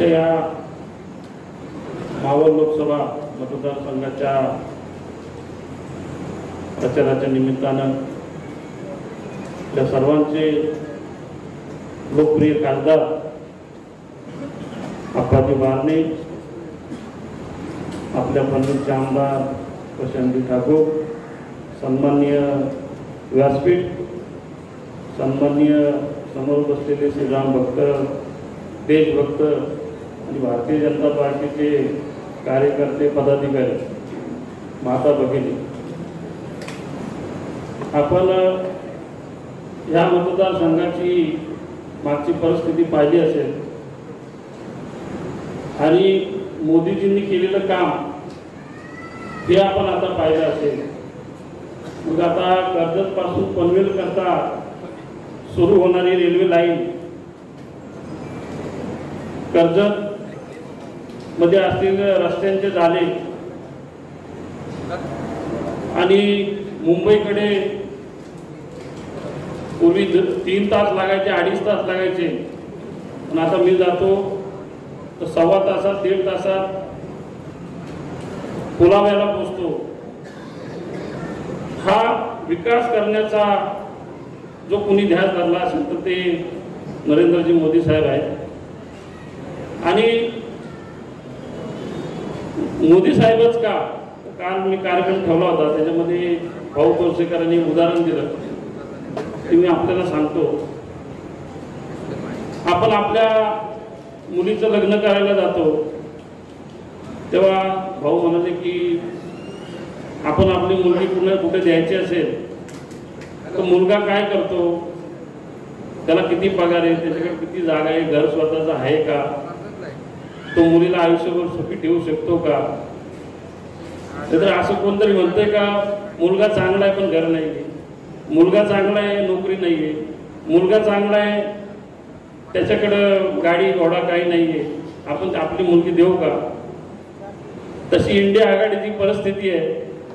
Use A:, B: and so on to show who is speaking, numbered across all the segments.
A: आजच्या या मावळ लोकसभा मतदारसंघाच्या प्रचाराच्या निमित्तानं त्या सर्वांचे लोकप्रिय खासदार अप्पाजी बारणे, आपल्या पनवेलचे आमदार प्रशांत ठाकूर, सन्माननीय व्यासपीठ, सन्माननीय समोर बसलेले श्रीराम भक्त, देशभक्त आणि भारतीय जनता पार्टीचे कार्यकर्ते, पदाधिकारी, माता भगिनी, आपण या मतदारसंघाची मागची परिस्थिती पाहिली असेल आणि मोदीजींनी केलेलं काम हे आपण आता पाहिलं असेल. मग आता कर्जत पासून पनवेल करता सुरू होणारी रेल्वे लाईन, कर्जत मध्ये असलेले रस्त्यांचे जाळे आणि मुंबईकडे पूर्वी 3 तास लागायचे, 2.5 तास लागायचे, पण आता मी जातो तर 1.25 तासात 1.5 तासात पुलाव्याला पोहोचतो. हा विकास करण्याचा जो कोणी ध्यास धरला असेल तर ते नरेंद्रजी मोदी साहेब आहेत. आणि मोदी साहेबच का, काल मी कार्यक्रम ठेवला होता, त्याच्यामध्ये भाऊ तोरसेकरांनी उदाहरण दिलं ते मी आपल्याला सांगतो. आपण आपल्या मुलीचं लग्न करायला जातो तेव्हा भाऊ म्हणाले की आपण आपली मुलगी पुन्हा कुठे द्यायची असेल तर मुलगा काय करतो, त्याला किती पगार आहे, त्याच्याकडे किती जागा आहे, घर स्वतःचं आहे का, तो मुलीला आयुष्यभर सुखी ठेवू शकतो का. तर असं कोणतरी म्हणतंय का मुलगा चांगला आहे पण घर नाही आहे, मुलगा चांगला आहे नोकरी नाही आहे, मुलगा चांगला आहे त्याच्याकडं गाडी घोडा काही नाही आहे, आपण आपली मुलगी देऊ का. तशी इंडिया आघाडीची परिस्थिती आहे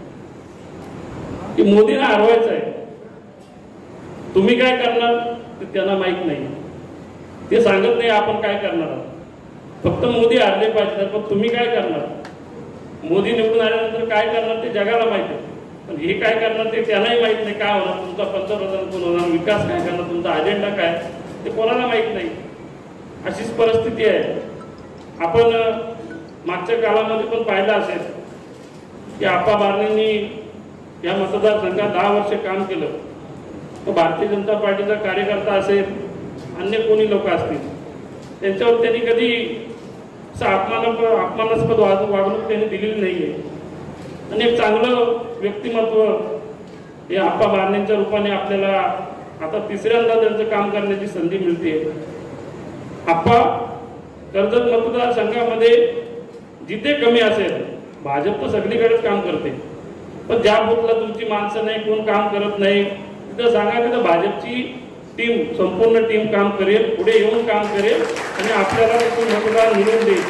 A: की मोदींना हरवायचं आहे. तुम्ही काय करणार ते त्यांना माहित नाही, ते सांगत नाही आपण काय करणार. फक्त मोदी हरले पाहिजे, पण तुम्ही काय करणार, मोदी निवडून आल्यानंतर काय करणार ते जगाला माहिती आहे, पण हे काय करणार ते त्यांनाही माहित नाही. काय होणार, तुमचा पंतप्रधान कोण होणार, विकास काय करणार, तुमचा अजेंडा काय ते कोणाला माहित नाही. अशीच परिस्थिती आहे. आपण मागच्या काळामध्ये पण पाहिलं असेल की आप्पा बारणेंनी या मतदारसंघात 10 वर्ष काम केलं. तो भारतीय जनता पार्टीचा कार्यकर्ता असेल, अन्य कोणी लोक असतील, त्यांच्यावर त्यांनी कधी अपमानास्पद वागणूक त्यांनी दिलेली नाहीये. आणि एक चांगलं व्यक्तिमत्व हे आप्पा बारणेंच्या रूपाने आपल्याला आता तिसऱ्यांदा त्यांचं काम करण्याची संधी मिळते. आप्पा कर्जत मतदारसंघामध्ये जिथे कमी असेल, भाजप तर सगळीकडेच काम करते, पण ज्या बूथला तुमची माणसं नाही, कोण काम करत नाही, तिथं सांगा तिथं भाजपची टीम, संपूर्ण टीम काम करेल, पुढे येऊन काम करेल आणि आपल्याला मतदार मिळवून देईल.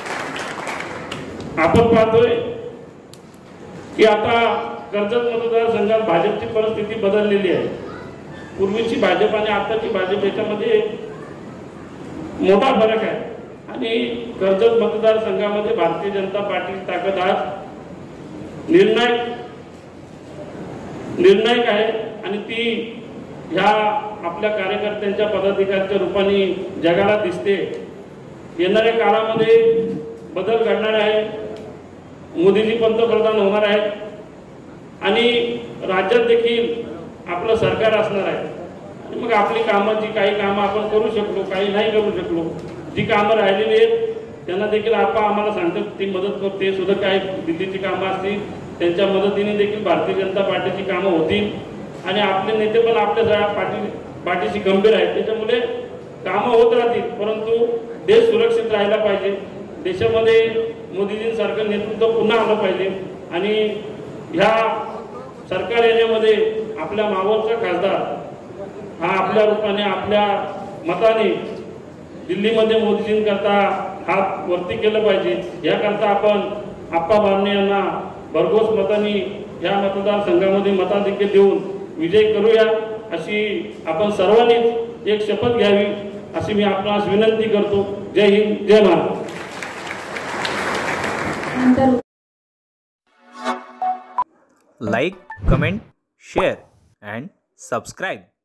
A: आपण पाहतोय की आता कर्जत मतदारसंघात भाजपची परिस्थिती बदललेली आहे. पूर्वीची भाजप आणि आताची भाजप याच्यामध्ये मोठा फरक आहे. आणि कर्जत मतदारसंघामध्ये भारतीय जनता पार्टीची ताकद आज निर्णायक आहे आणि ती ह्या आपल्या कार्यकर्त्यांच्या, पदाधिकाऱ्यांच्या रूपाने जगाला दिसते. येणाऱ्या काळामध्ये बदल घडणार आहे, मोदीजी पंतप्रधान होणार आहेत आणि राज्यात देखील आपलं सरकार असणार आहे. आणि मग आपली कामं, जी काही कामं आपण करू शकलो, काही नाही करू शकलो, जी कामं राहिलेली आहेत त्यांना देखील आपण आम्हाला सांगतात ती मदत करते. सुद्धा काही दिल्लीची कामं असतील त्यांच्या मदतीने देखील भारतीय जनता पार्टीची कामं होतील आणि आपले नेते पण आपल्या पाठीशी गंभीर आहेत. त्याच्यामुळे कामं होत राहतील, परंतु देश सुरक्षित राहायला पाहिजे. देशामध्ये मोदीजींसारखं नेतृत्व पुन्हा आलं पाहिजे आणि ह्या सरकार येण्यामध्ये आपल्या मावळचा खासदार हा आपल्या रूपाने, आपल्या मताने दिल्लीमध्ये मोदीजींकरता हात वरती केलं पाहिजे. याकरता आपण आप्पा बारणे यांना भरघोस मतांनी या मतदारसंघामध्ये मताधिक्य देऊन विजय करूया, अशी आपण सर्वांनीच एक शपथ घ्यावी अशी मी आपणास विनंती करतो. जय हिंद, जय Maharashtra.
B: Like, comment, share and subscribe.